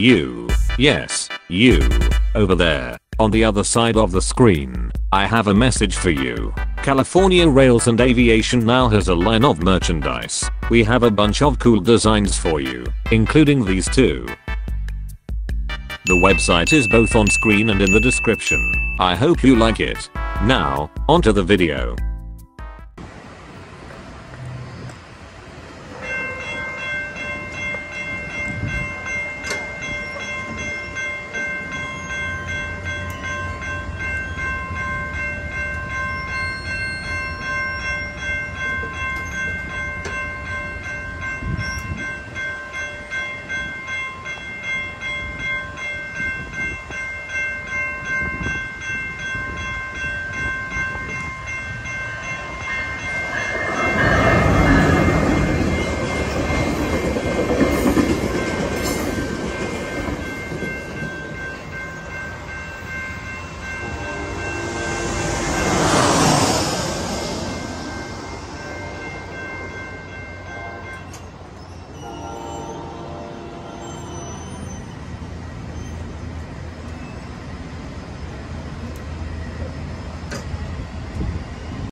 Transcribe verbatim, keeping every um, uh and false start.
You. Yes, you. Over there. On the other side of the screen, I have a message for you. California Rails and Aviation now has a line of merchandise. We have a bunch of cool designs for you, including these two. The website is both on screen and in the description. I hope you like it. Now, onto the video.